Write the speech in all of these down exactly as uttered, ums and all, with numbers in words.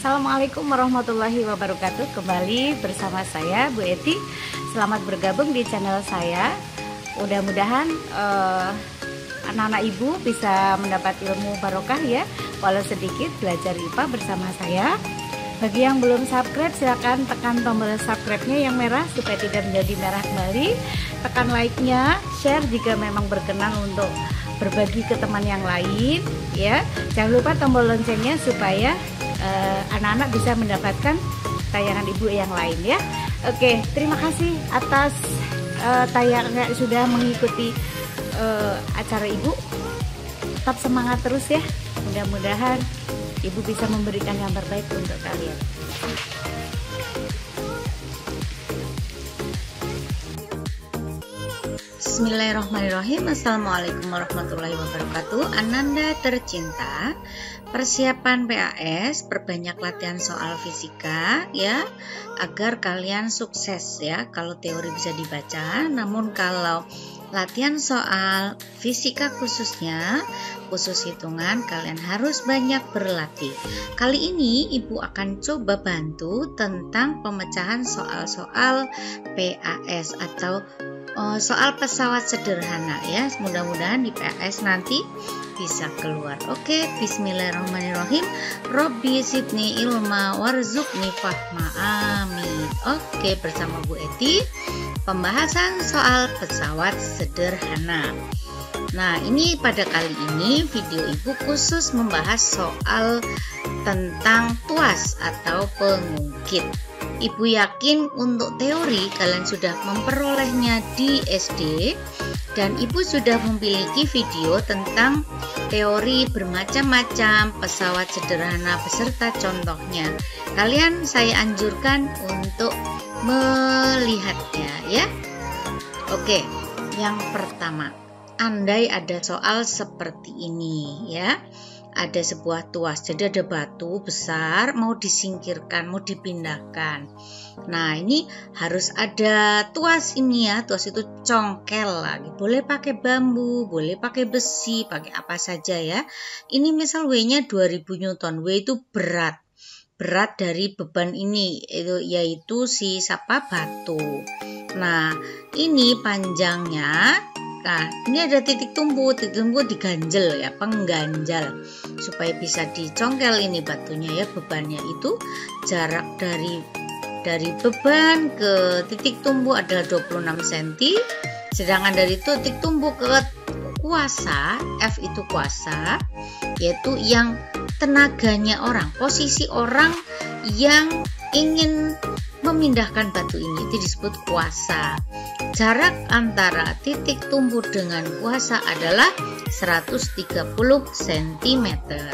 Assalamualaikum warahmatullahi wabarakatuh. Kembali bersama saya Bu Eti. Selamat bergabung di channel saya. Mudah-mudahan uh, anak-anak ibu bisa mendapat ilmu barokah ya, walau sedikit belajar I P A bersama saya. Bagi yang belum subscribe, silakan tekan tombol subscribe-nya yang merah supaya tidak menjadi merah kembali. Tekan like-nya, share jika memang berkenan untuk berbagi ke teman yang lain ya. Jangan lupa tombol loncengnya supaya anak-anak uh, bisa mendapatkan tayangan ibu yang lain ya. Oke, terima kasih atas uh, tayangan sudah mengikuti uh, acara ibu. Tetap semangat terus ya. Mudah-mudahan ibu bisa memberikan yang terbaik untuk kalian. Bismillahirrahmanirrahim. Assalamualaikum warahmatullahi wabarakatuh. Ananda tercinta, persiapan P A S, perbanyak latihan soal fisika ya, agar kalian sukses ya. Kalau teori bisa dibaca, namun kalau latihan soal fisika khususnya, khusus hitungan, kalian harus banyak berlatih. Kali ini ibu akan coba bantu tentang pemecahan soal-soal P A S atau Oh, soal pesawat sederhana ya. Mudah-mudahan di P A S nanti bisa keluar. Oke, bismillahirrahmanirrahim. Robbi zidni ilma warzuqni fahma, amin. Oke, bersama Bu Eti, pembahasan soal pesawat sederhana. Nah, ini pada kali ini video ibu khusus membahas soal tentang tuas atau pengungkit. Ibu yakin untuk teori kalian sudah memperolehnya di S D, dan ibu sudah memiliki video tentang teori bermacam-macam pesawat sederhana beserta contohnya. Kalian saya anjurkan untuk melihatnya ya. Oke, yang pertama, andai ada soal seperti ini ya. Ada sebuah tuas, jadi ada batu besar mau disingkirkan, mau dipindahkan. Nah, ini harus ada tuas ini ya. Tuas itu congkel lagi. Boleh pakai bambu, boleh pakai besi, pakai apa saja ya. Ini misal W-nya dua ribu newton. W itu berat. Berat dari beban ini itu yaitu si siapa batu. Nah, ini panjangnya. Nah, ini ada titik tumpu, titik tumpu diganjel ya, pengganjal supaya bisa dicongkel ini batunya ya. Bebannya itu jarak dari dari beban ke titik tumpu adalah dua puluh enam sentimeter, sedangkan dari titik tumpu ke kuasa, F itu kuasa, yaitu yang tenaganya orang, posisi orang yang ingin memindahkan batu ini, itu disebut kuasa. Jarak antara titik tumpu dengan kuasa adalah seratus tiga puluh sentimeter.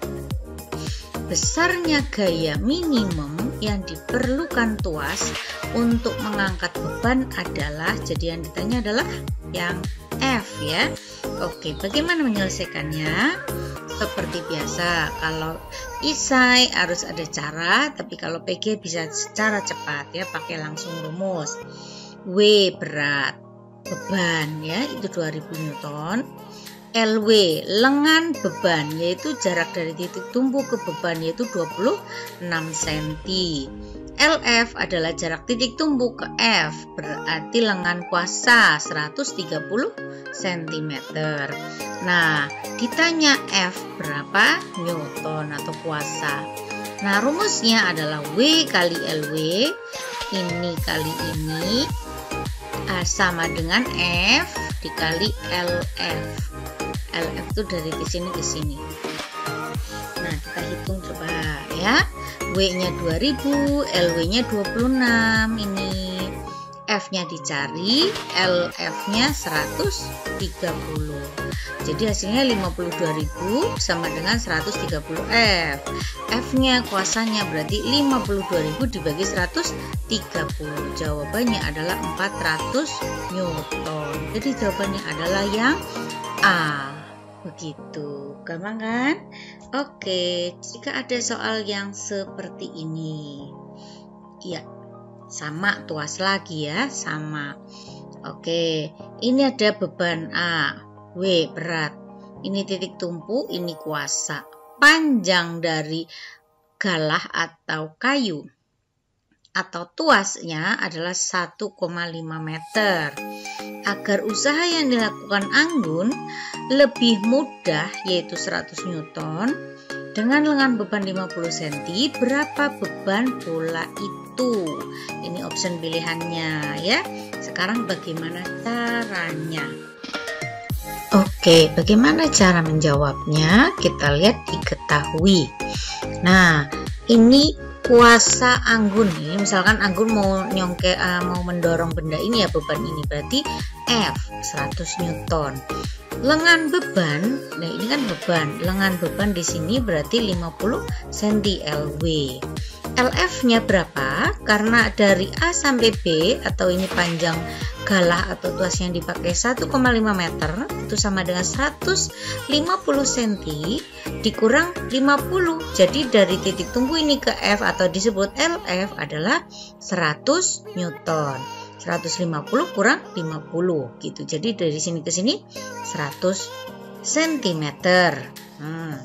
Besarnya gaya minimum yang diperlukan tuas untuk mengangkat beban adalah, jadi yang ditanya adalah yang F ya. Oke, bagaimana menyelesaikannya? Seperti biasa, kalau isai harus ada cara, tapi kalau P G bisa secara cepat ya, pakai langsung rumus. W berat, beban ya, itu dua ribu newton. L W lengan beban, yaitu jarak dari titik tumpu ke beban, yaitu dua puluh enam sentimeter. L F adalah jarak titik tumpu ke F, berarti lengan kuasa seratus tiga puluh sentimeter. Nah, ditanya F berapa newton atau kuasa. Nah, rumusnya adalah W kali L W, ini kali ini, sama dengan F dikali L F. L F itu dari ke sini ke sini. Nah, kita hitung coba ya. W-nya dua ribu, L W-nya dua puluh enam, ini F-nya dicari, L F-nya seratus tiga puluh. Jadi hasilnya lima puluh dua ribu sama dengan seratus tiga puluh F. F-nya kuasanya berarti lima puluh dua ribu dibagi seratus tiga puluh. Jawabannya adalah empat ratus newton. Jadi jawabannya adalah yang A. Begitu, gampang kan? Oke, jika ada soal yang seperti ini, ya sama tuas lagi ya, sama. Oke, ini ada beban A, W berat, ini titik tumpu, ini kuasa. Panjang dari galah atau kayu atau tuasnya adalah satu koma lima meter. Agar usaha yang dilakukan Anggun lebih mudah, yaitu seratus newton, dengan lengan beban lima puluh sentimeter, berapa beban bola itu? Ini option pilihannya ya. Sekarang bagaimana caranya? Oke, bagaimana cara menjawabnya? Kita lihat diketahui. Nah, ini kuasa Anggun nih. Misalkan Anggun mau nyongke uh, mau mendorong benda ini ya, beban ini berarti F seratus newton. Lengan beban, nah ini kan beban. Lengan beban di sini berarti lima puluh sentimeter L W. L F-nya berapa? Karena dari A sampai B atau ini panjang galah atau tuas yang dipakai satu koma lima meter, itu sama dengan seratus lima puluh sentimeter dikurang lima puluh. Jadi dari titik tunggu ini ke F atau disebut L F adalah seratus newton. seratus lima puluh kurang lima puluh gitu. Jadi dari sini ke sini seratus sentimeter. Hmm.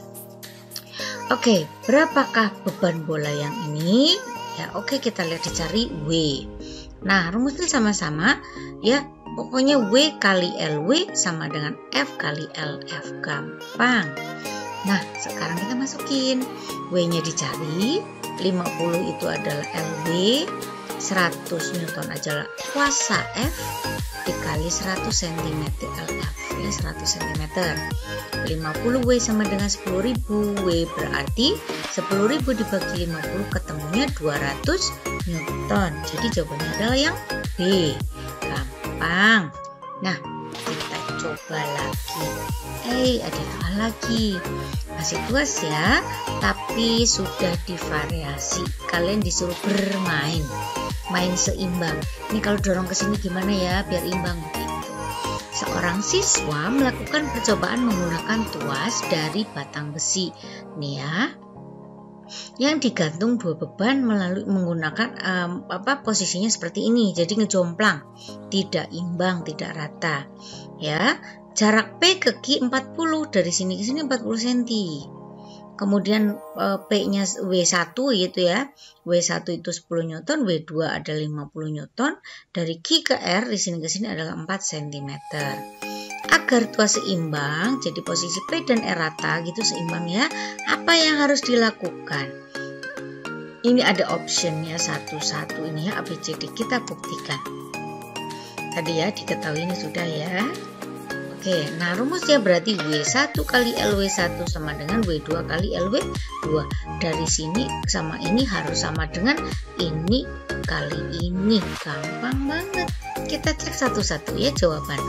Oke, berapakah beban bola yang ini? Ya, oke, kita lihat dicari W. Nah, rumusnya sama-sama ya. Pokoknya W kali L W sama dengan F kali L F. Gampang. Nah, sekarang kita masukin. W-nya dicari. lima puluh itu adalah L W. seratus newton adalah kuasa F dikali seratus sentimeter L F. Ya, seratus sentimeter. lima puluh W sama dengan sepuluh ribu. W berarti sepuluh ribu dibagi lima puluh ketemunya dua ratus newton. Jadi jawabannya adalah yang B. Gampang. Nah, kita coba lagi. Eh, ada hal lagi. Masih tuas ya, tapi sudah divariasi. Kalian disuruh bermain. Main seimbang. Ini kalau dorong ke sini gimana ya biar imbang begitu. Seorang siswa melakukan percobaan menggunakan tuas dari batang besi. Nih ya. Yang digantung dua beban melalui menggunakan um, apa posisinya seperti ini. Jadi ngejomplang, tidak imbang, tidak rata. Ya, jarak P ke Q empat puluh, dari sini ke sini empat puluh sentimeter. Kemudian uh, P-nya W satu gitu ya. W satu itu sepuluh newton, W dua ada lima puluh newton. Dari Q ke R di sini ke sini adalah empat sentimeter. Agar tuas seimbang, jadi posisi P dan R rata gitu seimbang ya. Apa yang harus dilakukan? Ini ada optionnya satu-satu ini ya, A B C D kita buktikan. Tadi ya diketahui ini sudah ya. Oke, nah rumusnya berarti W satu kali L W satu sama dengan W dua kali L W dua. Dari sini sama ini harus sama dengan ini kali ini. Gampang banget. Kita cek satu-satu ya jawaban.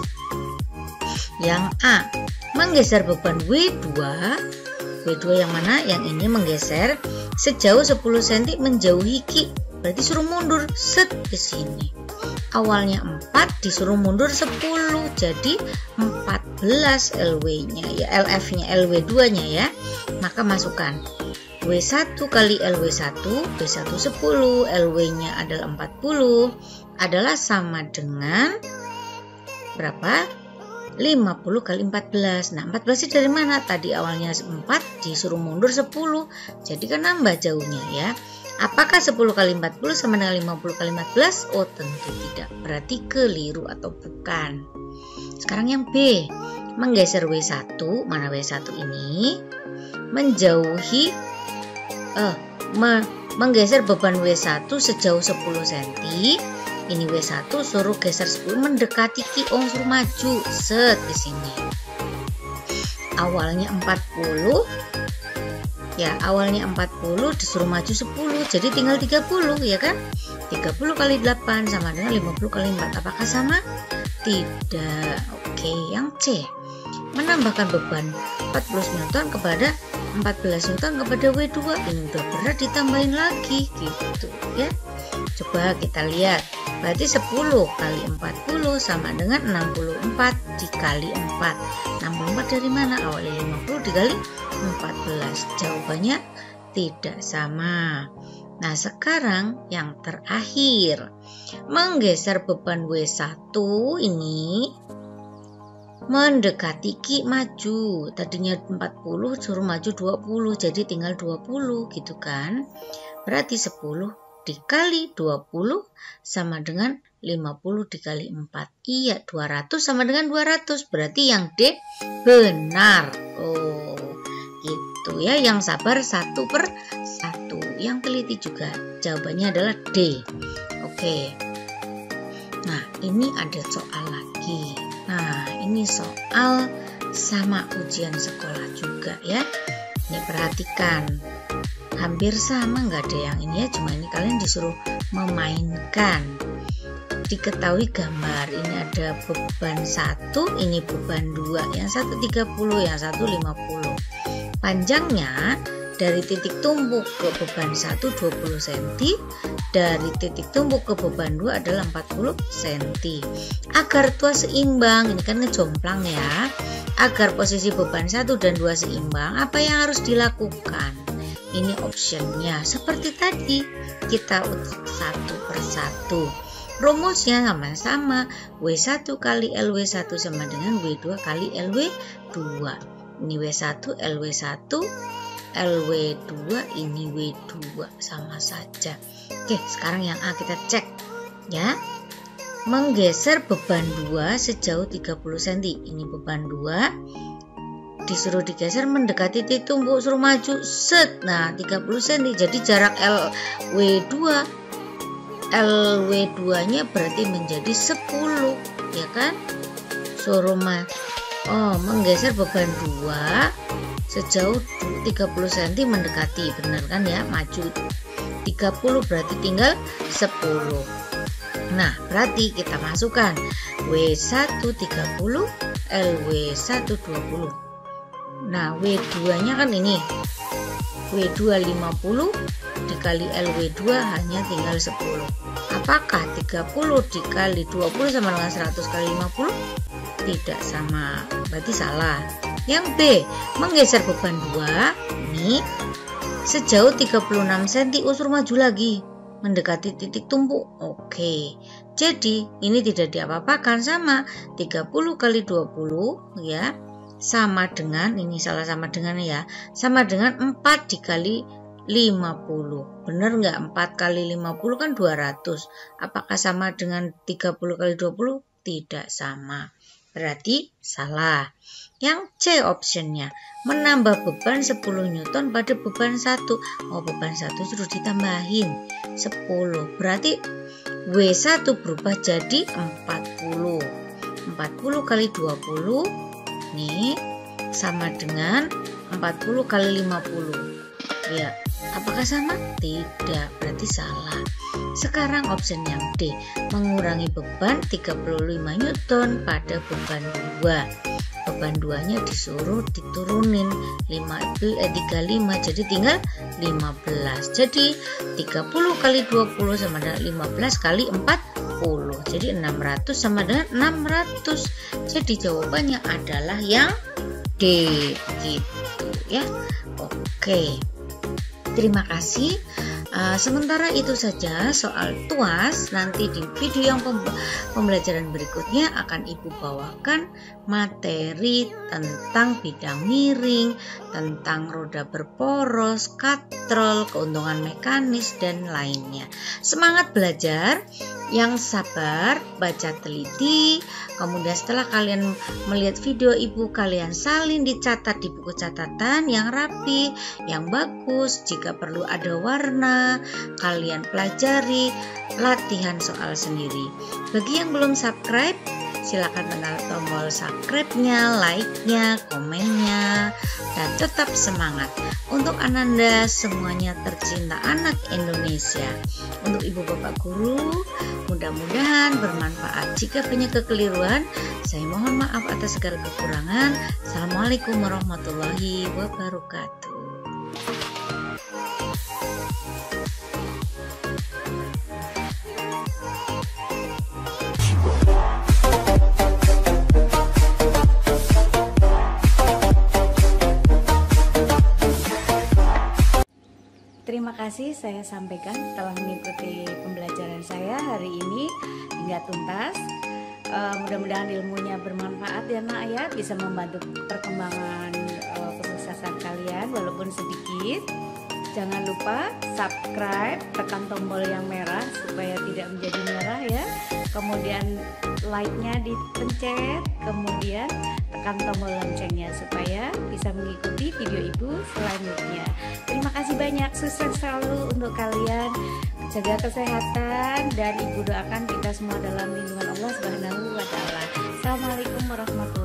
Yang A, menggeser beban W dua. W dua yang mana? Yang ini menggeser sejauh sepuluh sentimeter menjauhi Q. Berarti suruh mundur set ke sini. Awalnya empat disuruh mundur sepuluh, jadi empat belas L W-nya ya, L F-nya, L W dua-nya ya. Maka masukkan W satu kali L W satu, W satu sepuluh, L W-nya adalah empat puluh, adalah sama dengan berapa? lima puluh kali empat belas. Nah, empat belas itu dari mana? Tadi awalnya empat disuruh mundur sepuluh. Jadi kan nambah jauhnya ya. Apakah sepuluh kali empat puluh sama dengan lima puluh kali empat belas? Oh, tentu tidak. Berarti keliru atau bukan. Sekarang yang B. Menggeser W satu, mana W satu ini? Menjauhi eh me, menggeser beban W satu sejauh sepuluh sentimeter. Ini W satu suruh geser sepuluh mendekati Q, oh suruh maju set di sini. Awalnya empat puluh. Ya, awalnya empat puluh disuruh maju sepuluh, jadi tinggal tiga puluh ya kan? tiga puluh kali delapan sama dengan lima puluh kali empat. Apakah sama? Tidak. Oke, yang C. Menambahkan beban empat puluh newton kepada empat belas newton kepada W dua. Ini udah berat ditambahin lagi gitu ya. Coba kita lihat. Berarti sepuluh kali empat puluh sama dengan enam puluh empat dikali empat. enam puluh empat dari mana? Awalnya lima puluh dikali empat belas. Jawabannya tidak sama. Nah, sekarang yang terakhir. Menggeser beban W satu ini Mendekati Ki maju. Tadinya empat puluh suruh maju dua puluh, jadi tinggal dua puluh gitu kan. Berarti sepuluh dikali dua puluh sama dengan lima puluh dikali empat. Iya, dua ratus sama dengan dua ratus. Berarti yang D benar. Oh, itu ya, yang sabar satu per satu. Yang teliti juga. Jawabannya adalah D. Oke. Nah, ini ada soal lagi. Nah, ini soal sama ujian sekolah juga ya. Ini perhatikan. Hampir sama, nggak ada yang ini ya, cuma ini kalian disuruh memainkan. Diketahui gambar, ini ada beban satu, ini beban dua, yang satu tiga puluh, yang satu lima puluh. Panjangnya dari titik tumbuk ke beban satu dua puluh sentimeter, dari titik tumbuk ke beban dua adalah empat puluh sentimeter. Agar tuas seimbang, ini kan ngejomplang ya. Agar posisi beban satu dan dua seimbang, apa yang harus dilakukan? Ini optionnya seperti tadi, kita utak satu per satu. Rumusnya sama-sama, W satu kali L W satu sama dengan W dua kali L W dua. Ini W satu, L W satu, L W dua, ini W dua, sama saja. Oke, sekarang yang A kita cek ya. Menggeser beban dua sejauh tiga puluh sentimeter. Ini beban dua. Disuruh digeser mendekati titik tumbuk, suruh maju set. Nah, tiga puluh sentimeter. Jadi jarak L W dua L W dua nya berarti menjadi sepuluh, ya kan? Suruh ma Oh, menggeser beban dua sejauh tiga puluh sentimeter mendekati, benar kan ya? Maju tiga puluh berarti tinggal sepuluh. Nah, berarti kita masukkan W satu tiga puluh, L W satu dua puluh. Nah, W dua nya kan ini W dua lima puluh dikali L W dua hanya tinggal sepuluh. Apakah tiga puluh dikali dua puluh sama dengan seratus kali lima puluh? Tidak sama, berarti salah. Yang B, menggeser beban dua ini sejauh tiga puluh enam sentimeter, usur maju lagi mendekati titik tumbuk. Oke, jadi ini tidak diapa-apakan, sama tiga puluh kali dua puluh ya, sama dengan, ini salah sama dengan ya, sama dengan empat dikali lima puluh. Benar nggak? empat kali lima puluh kan dua ratus. Apakah sama dengan tiga puluh kali dua puluh? Tidak sama. Berarti salah. Yang C optionnya, menambah beban sepuluh newton pada beban satu. Oh, beban satu suruh ditambahin sepuluh. Berarti W satu berubah jadi empat puluh. empat puluh kali dua puluh nih sama dengan empat puluh kali lima puluh. Ya, apakah sama? Tidak, berarti salah. Sekarang option yang D, mengurangi beban tiga puluh lima newton pada beban dua. Beban dua nya disuruh diturunin lima, eh, tiga puluh lima, jadi tinggal lima belas. Jadi tiga puluh kali dua puluh sama dengan lima belas kali empat puluh. Jadi enam ratus sama dengan enam ratus. Jadi jawabannya adalah yang D gitu ya. Oke. Terima kasih. Uh, sementara itu saja soal tuas. Nanti di video yang pembelajaran berikutnya akan Ibu bawakan materi tentang bidang miring, tentang roda berporos, katrol, keuntungan mekanis, dan lainnya. Semangat belajar, yang sabar, baca teliti. Kemudian setelah kalian melihat video Ibu, kalian salin dicatat di buku catatan yang rapi, yang bagus. Jika perlu ada warna, kalian pelajari, latihan soal sendiri. Bagi yang belum subscribe, silakan tekan tombol subscribe-nya, like-nya, komennya, dan tetap semangat. Untuk Ananda, semuanya tercinta anak Indonesia. Untuk Ibu Bapak Guru, mudah-mudahan bermanfaat. Jika banyak kekeliruan, saya mohon maaf atas segala kekurangan. Assalamualaikum warahmatullahi wabarakatuh. Terima kasih saya sampaikan telah mengikuti pembelajaran saya hari ini hingga tuntas. Uh, mudah-mudahan ilmunya bermanfaat ya nak ya, bisa membantu perkembangan uh, kesuksesan kalian walaupun sedikit. Jangan lupa subscribe, tekan tombol yang merah supaya tidak menjadi merah ya. Kemudian like-nya dipencet, kemudian tekan tombol loncengnya supaya bisa mengikuti video ibu selanjutnya. Terima kasih banyak, sukses selalu untuk kalian. Jaga kesehatan dan ibu doakan kita semua dalam lindungan Allah Subhanahu wa taala. Assalamualaikum warahmatullahi wabarakatuh.